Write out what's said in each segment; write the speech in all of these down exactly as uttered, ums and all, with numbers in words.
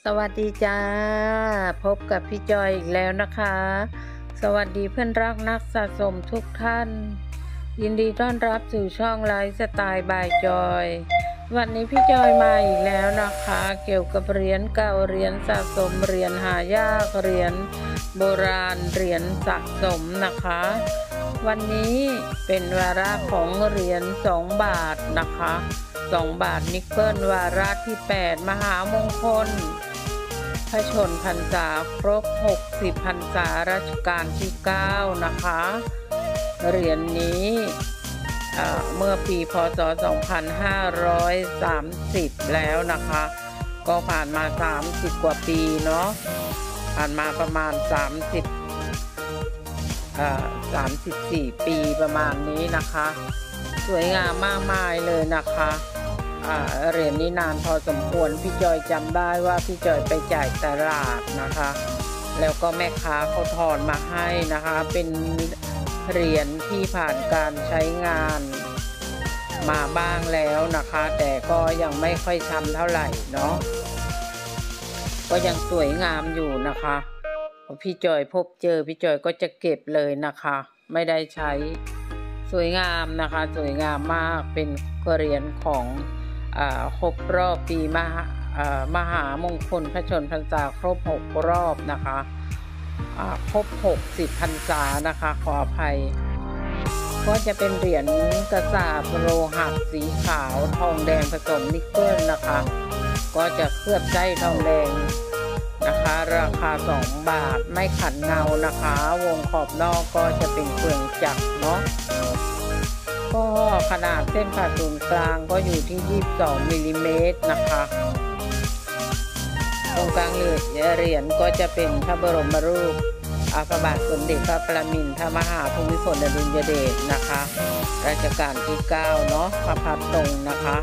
สวัสดีจ้าพบกับพี่จอยอีกแล้วนะคะสวัสดีเพื่อนรักนักสะสมทุกท่านยินดีต้อนรับสู่ช่องไลฟ์สไตล์บายจอยวันนี้พี่จอยมาอีกแล้วนะคะเกี่ยวกับเหรียญเก่าเหรียญสะสมเหรียญหายากเหรียญโบราณเหรียญสะสมนะคะวันนี้เป็นวาระของเหรียญสองบาทนะคะสองบาทนิกเกิลวาระที่แปดมหามงคลพระชนพรรษาครบหกสิบพรรษารัชกาลที่เก้านะคะเหรียญ น, นี้เมื่อปีพ.ศ. สองพันห้าร้อยสามสิบแล้วนะคะก็ผ่านมาสามสิบกว่าปีเนาะผ่านมาประมาณสามสิบอ่าสามสิบสี่ปีประมาณนี้นะคะสวยงามมากมายเลยนะคะเหรียญ นี้นานพอสมควรพี่จอยจำได้ว่าพี่จอยไปจ่ายตลาดนะคะแล้วก็แม่ค้าเขาทอนมาให้นะคะเป็นเหรียญที่ผ่านการใช้งานมาบ้างแล้วนะคะแต่ก็ยังไม่ค่อยช้ำเท่าไหร่เนาะก็ยังสวยงามอยู่นะคะพี่จอยพบเจอพี่จอยก็จะเก็บเลยนะคะไม่ได้ใช้สวยงามนะคะสวยงามมากเป็นเหรียญของครบรอบปีมหามหามงคลพระชนพรรษาครบหกรอบนะคะครบหกสิบพรรษานะคะขออภัยก็จะเป็นเหรียญกระสาบโลหะสีขาวทองแดงผสมนิกเกิลนะคะก็จะเคลือบไส้ทองแดงนะคะราคาสองบาทไม่ขัดเงานะคะวงขอบนอกก็จะเป็นเปลืองจักรเนาะก็ขนาดเส้นผ่าศูนย์กลางก็อยู่ที่ยี่สิบสองมิลลิเมตรนะคะตรงกลางเหรียญก็จะเป็นพระบรมรูปพระบาทสมเด็จพระปรมินทรมหาภูมิพลอดุลยเดชนะคะรัชกาลที่เก้าเนาะพระพักตรงนะคะ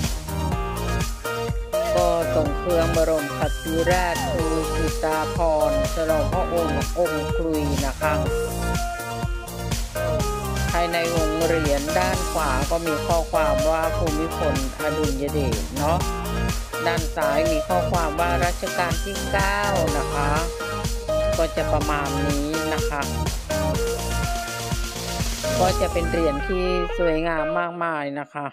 ก็ทรงเครื่องบรมคัตติราชชูสิตาภรณ์ฉลองพระองค์องค์ครุยนะคะภายในวงเหรียญด้านขวาก็มีข้อความว่าภูมิพลอดุลยเดชเนาะด้านซ้ายมีข้อความว่ารัชกาลที่เก้านะคะก็จะประมาณนี้นะคะก็จะเป็นเหรียญที่สวยงามมากมายนะคะ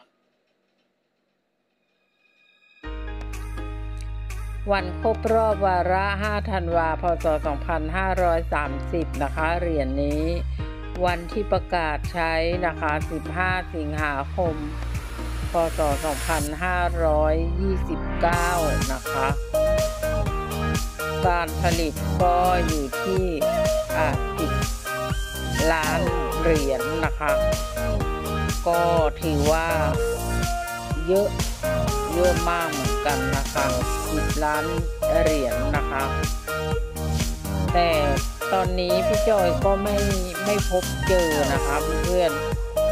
วันครบรอบวาระห้าธันวาคมพ.ศ. สองพันห้าร้อยสามสิบนะคะเหรียญ น, นี้วันที่ประกาศใช้นะคะสิบห้าสิงหาคมพ.ศ. สองพันห้าร้อยยี่สิบเก้านะคะการผลิตก็อยู่ที่อ่ะสิบล้านเหรียญ น, นะคะก็ถือว่าเยอะเยอะมากเหมือนกันนะคะสิบล้านเหรียญ น, นะคะแต่ตอนนี้พี่จอยก็ไม่ไม่พบเจอนะคะเพื่อน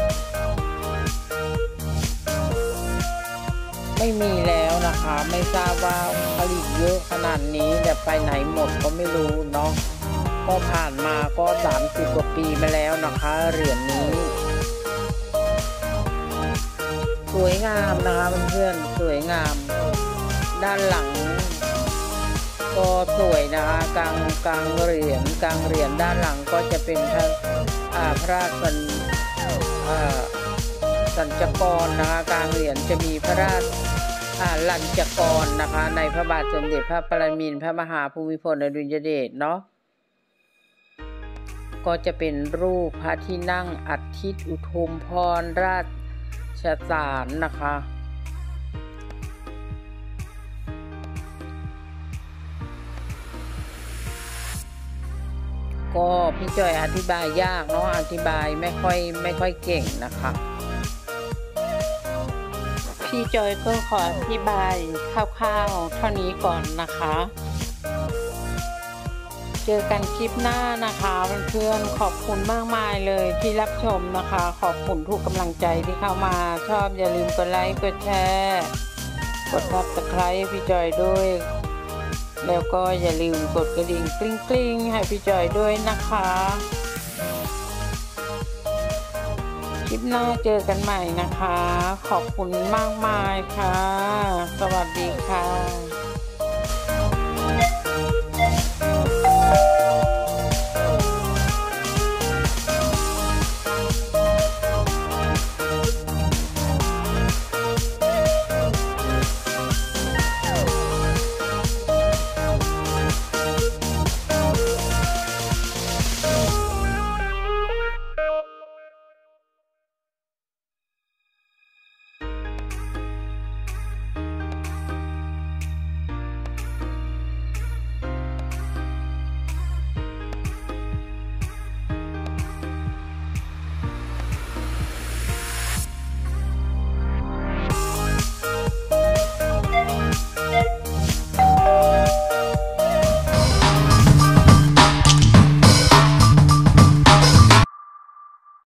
ไม่มีแล้วนะคะไม่ทราบว่าผลิตเยอะขนาดนี้แต่ไปไหนหมดก็ไม่รู้เนาะก็ผ่านมาก็สามสิบกว่าปีมาแล้วนะคะเหรียญ น, นี้สวยงามนะคะเพื่อนๆสวยงามด้านหลังก็สวยนะคะกลางกลางเหรียญกลางเหรียญด้านหลังก็จะเป็นพระอ่าพระราชอ่าสัญจกรนะคะกลางเหรียญจะมีพระราชอ่าลัญจกรนะคะในพระบาทสมเด็จพระปรมินทรพระมหาภูมิพลอดุลยเดชเนาะก็จะเป็นรูปพระที่นั่งอัฐิอุทุมพรราชสารนะคะก็พี่จอยอธิบายยากเนาะอธิบายไม่ค่อยไม่ค่อยเก่งนะคะพี่จอยก็ขออธิบายคร่าวๆเท่านี้ก่อนนะคะเจอกันคลิปหน้านะคะเพื่อนๆขอบคุณมากมายเลยที่รับชมนะคะขอบคุณทุกกำลังใจที่เข้ามาชอบอย่าลืมกดไลค์กดแชร์กดซับสไครบ์พี่จอยด้วยแล้วก็อย่าลืมกดกระดิ่งกริ๊งๆให้พี่จอยด้วยนะคะคลิปหน้าเจอกันใหม่นะคะขอบคุณมากมายค่ะสวัสดีค่ะ